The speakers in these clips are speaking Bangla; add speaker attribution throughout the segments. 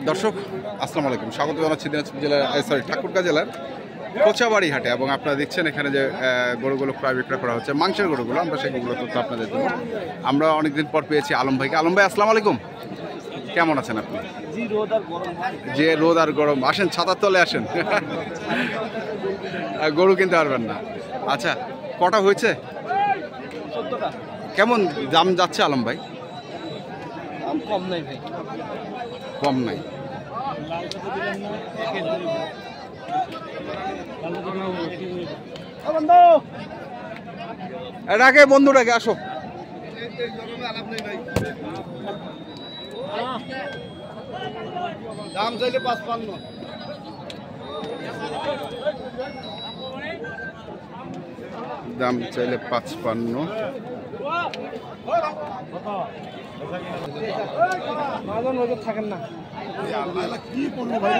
Speaker 1: দর্শক আসসালামু আলাইকুম, স্বাগত জানাচ্ছি দিনাজপুর জেলার ঠাকুরগাঁ জেলার কোচাবাড়ি হাটে। এবং আপনারা দেখছেন এখানে যে গরুগুলো ক্রয় বিক্রয় করা হচ্ছে, মাংসের গরুগুলো। আমরা সেগুলো তথ্য আপনাদের দেবো। আমরা অনেকদিন পর পেয়েছি আলম ভাইকে। আলম ভাই আসসালামু আলাইকুম, কেমন আছেন আপনি? যে রোদ আর গরম, আসেন ছাতার তলে আসেন। গরু কিনতে পারবেন না। আচ্ছা, কটা হয়েছে? কেমন দাম যাচ্ছে আলম ভাই?
Speaker 2: কম নাই ভাই,
Speaker 1: কম নাই। ডাকে বন্ধুটাকে, আসো।
Speaker 2: দাম চাইলে 55।
Speaker 1: দাম চাইলে 55।
Speaker 2: থাকেন না
Speaker 3: কি করবো ভাই,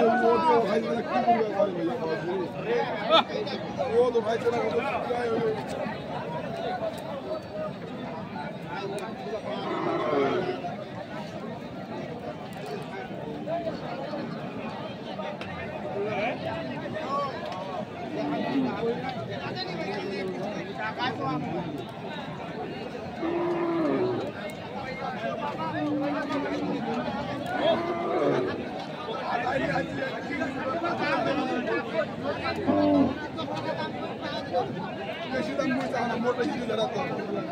Speaker 3: বেশি দাম বলছে আমার মোটা ছিল যারা তো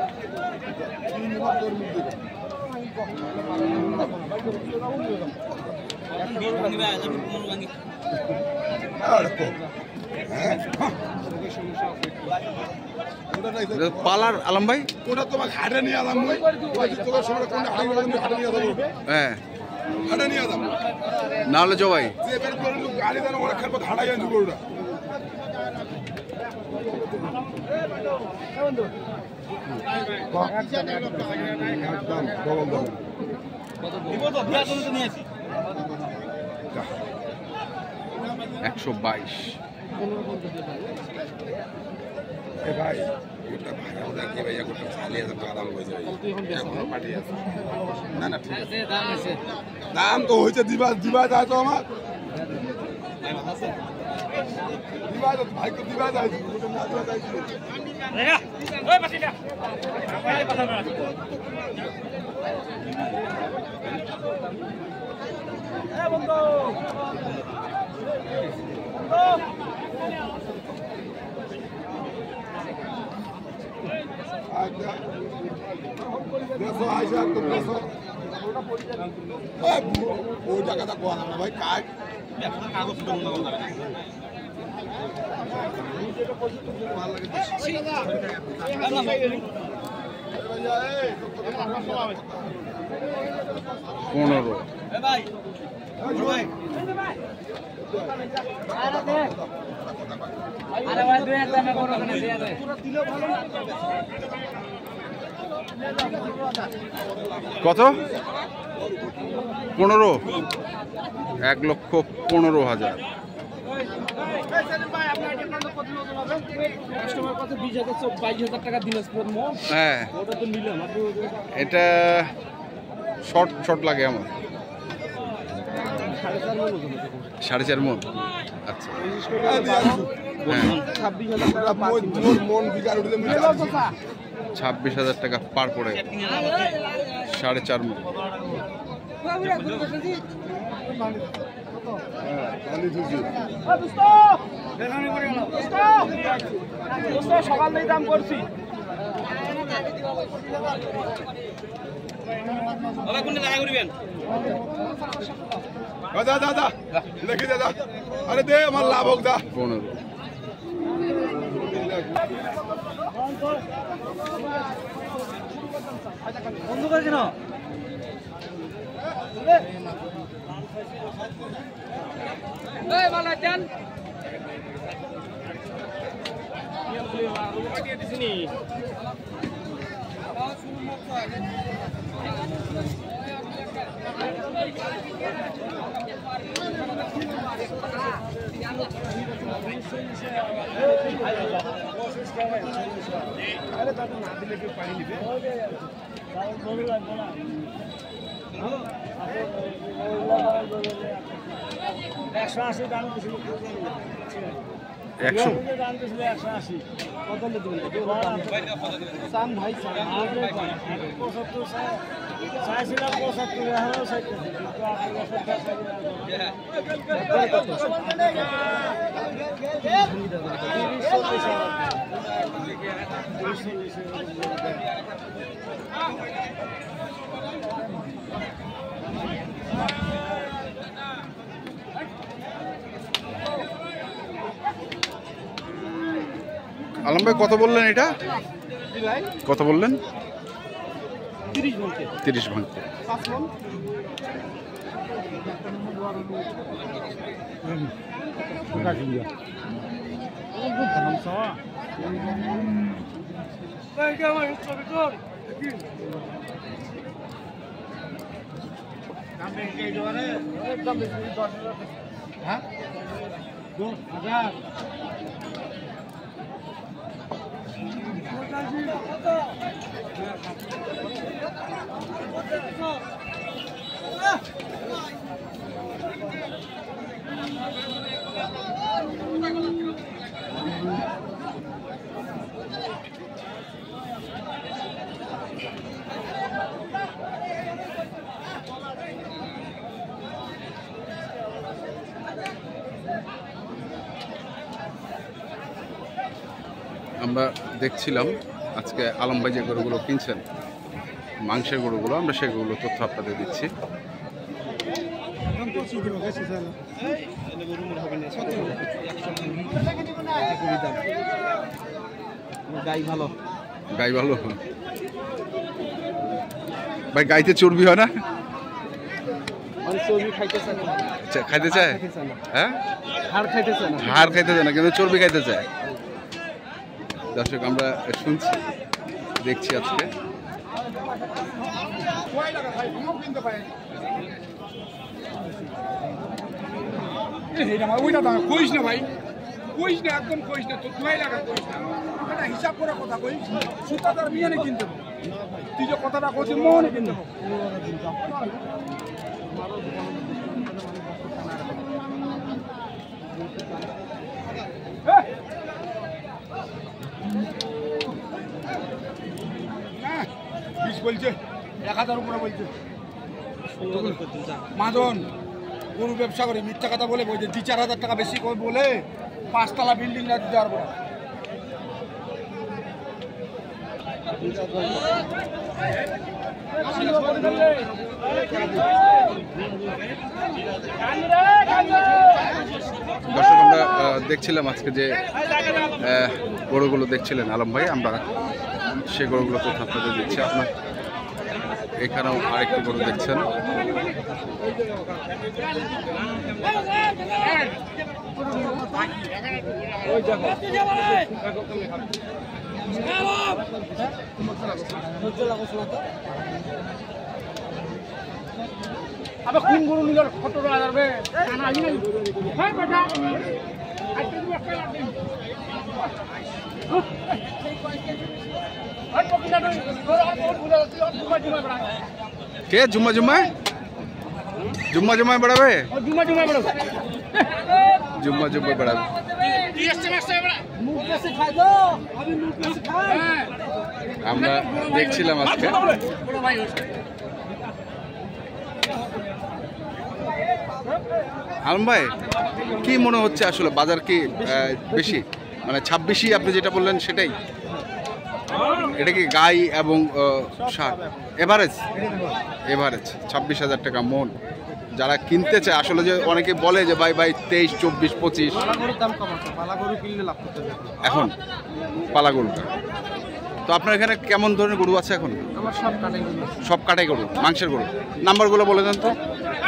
Speaker 1: পালার আলম ভাই,
Speaker 3: ওটা তোমাকে হাটে নিয়ে আলাম, তোমার সময় কোনটা হাটে নিয়ে যাবো।
Speaker 1: হ্যাঁ
Speaker 3: হাটে নিয়ে যাবো
Speaker 1: না হলে জবাই।
Speaker 3: এবার গাড়ি দেন ওরা খেলবো, হাটাই আনছি গরুটা।
Speaker 1: একশো 22।
Speaker 3: ভাই না না ঠিক আছে, দাম তো হয়েছে, দিবা দিবা যায় তো আমার দিবা, ভাই তো দিবা যায় ওই টাকাটা কোয়া না ভাই, কাজ
Speaker 1: পনেরো। কত? 15। 1,15,000। হ্যাঁ, এটা শর্ট লাগে আমার। 4.5 মণ। আচ্ছা, হ্যাঁ 26,000 টাকা পার পড়ে, 4.5 মণ।
Speaker 2: সকাল থেকে দাম করছি।
Speaker 3: দাদা দাদা দেখি দাদা, আরে দে আমার লাভ হোক দা।
Speaker 1: 15।
Speaker 2: বন্ধ করে কেন? अरे दादा ना दिले के पानी निबे बोल बोल 180 দাম দিছিল
Speaker 1: 100
Speaker 2: দাম দিছিল 180 কত দিবেন সাম ভাই সাম 75 চাইছিলাম 75 এখনো চাইতেছি
Speaker 1: আলম ভাই কত বললেন এটা? কত বললেন? 30 ভাঙতে।
Speaker 2: হ্যাঁ 2000
Speaker 1: আমরা দেখছিলাম আজকে আলম ভাই যে গরুগুলো কিনছেন মাংসের গরুগুলো, আমরা সেগুলো তথ্য আপনাদের দিচ্ছি।
Speaker 2: গাই ভালো,
Speaker 1: গাই ভালো ভাই, গাইতে চর্বি হয় না?
Speaker 2: চর্বি খাইতেছে না,
Speaker 1: খাইতে চায়? হ্যাঁ,
Speaker 2: হাড় খাইতেছে না,
Speaker 1: হাড় খাইতে চায় না কিন্তু চর্বি খাইতে চায়। দর্শক আমরা শুনছি, দেখছি আজকে
Speaker 3: কইস না ভাই, কইস না, একদম কইস না, তো 2 টাকা কইস না, এটা হিসাব করে কথা কই, সুতাদার মিয়ানে কিনতে তুই যে কথাটা কইছিস মনে কিনতে বলছে 1000 উপরে বলছে মাজন গরু ব্যবসা করে মিথ্যা কথা বলে বলছে 2-4 টাকা বেশি করে বলে 5 তলা বিল্ডিং না দিতে পারবো।
Speaker 1: দর্শক আমরা দেখছিলাম আজকে যে গরুগুলো দেখছিলেন আলম ভাই, আমরা সেই গরুগুলো তথ্য আপনাদের দিচ্ছি। আপনার এখানেও আরেকটি গরু দেখছেন,
Speaker 2: আবে কোন গরু নিল কত টাকা যাবে না আই নাই হ্যাঁ বেটা আজকে তুমি একটা লাগবে আর পকিনা নই গরু আর বহুত বুঝা যাচ্ছে আর জুমা জুমা বড়া
Speaker 1: কে জুম্মা জুম্মায় জুম্মা জুম্মায় বাড়াবে,
Speaker 2: ও জুমা জুমা বড়া
Speaker 1: জুম্মা জুম্মায় বাড়াবে।
Speaker 2: টিএসটি মাস্টার বড়া মুখ কাছে খাই দো, আমি মুখ কাছে খাই।
Speaker 1: আমরা দেখছিলাম আজকে
Speaker 2: বড় ভাই
Speaker 1: আলম ভাই, কি মনে হচ্ছে আসলে বাজার কি বেশি, মানে 26ই আপনি যেটা বললেন সেটাই? এটা কি গাই এবং ষাট এভারেজ? এভারেজ 26,000 টাকা মন। যারা কিনতে চায় আসলে, যে অনেকে বলে যে ভাই 23, 24, 25
Speaker 2: দাম কম আছে, পালা গরু কিনলে লাভ করতে হবে
Speaker 1: এখন পালা গরুটা। তো আপনার এখানে কেমন ধরনের গরু আছে এখন?
Speaker 2: আমার সব কাটাই গরু,
Speaker 1: সব কাটাই গরু, মাংসের গরু। নাম্বারগুলো বলে দেন তো।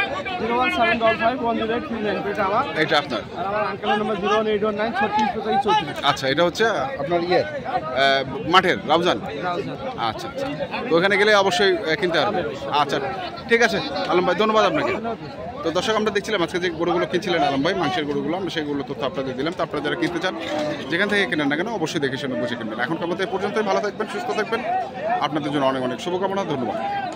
Speaker 2: 01755 এটা আমার,
Speaker 1: এটা আপনার?
Speaker 2: আর আমার আঙ্কেলের নাম্বার 018193634।
Speaker 1: আচ্ছা, এটা হচ্ছে আপনার মাঠের রাউজান। আচ্ছা আচ্ছা, তো ওখানে গেলে অবশ্যই কিনতে হবে। আচ্ছা ঠিক আছে আলম ভাই, ধন্যবাদ আপনাকে। তো দর্শক আমরা দেখছিলাম আজকে যে গরুগুলো কিনছিলেন আলম ভাই, মাংসের গরুগুলো, আমরা সেইগুলো তথ্য আপনাদের দিলাম। তো আপনারা যারা কিনতে চান, যেখান থেকে কেনেন না কেন, অবশ্যই দেখে শুনে বুঝে কিনবেন। এখন পর্যন্ত এই পর্যন্তই। ভালো থাকবেন, সুস্থ থাকবেন, আপনাদের জন্য অনেক অনেক শুভকামনা। ধন্যবাদ।